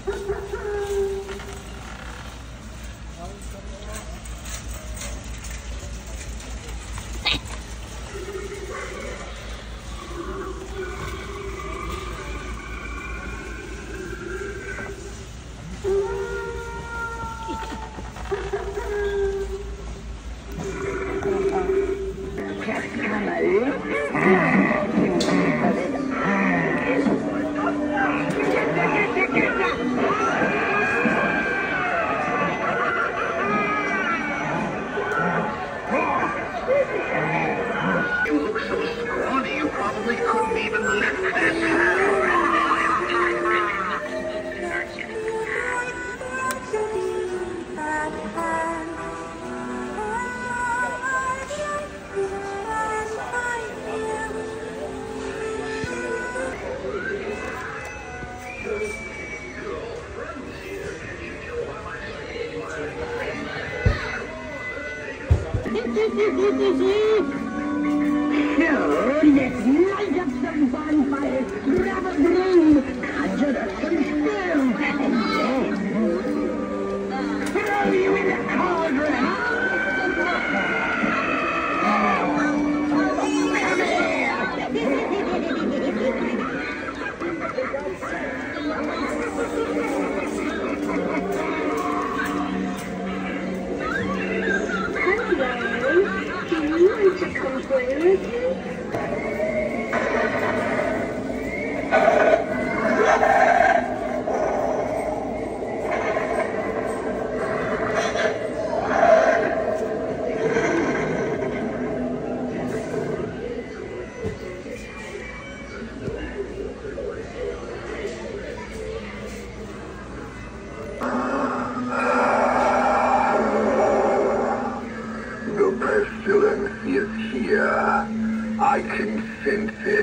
You look so scrawny, you probably couldn't even lift this hand. Let's light up some bonfires, grab a broom, conjure up some spells, and then throw you in the cauldron! Come Hello, do you want to come play with me? Is here. I can sense it.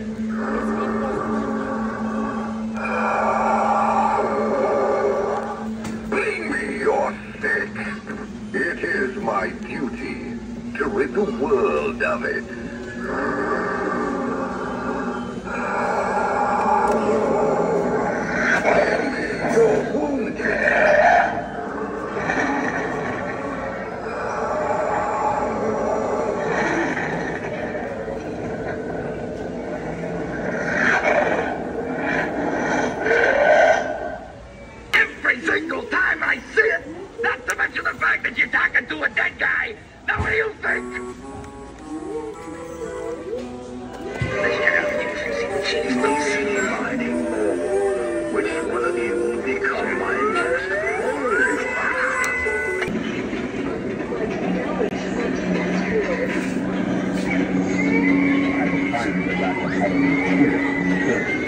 Bring me your stick. It is my duty to rid the world of it. Hand me your wounded. Single time I see it, not to mention the fact that you're talking to a dead guy. Now what do you think? She's not seen anymore. Which one of you will become my next wife?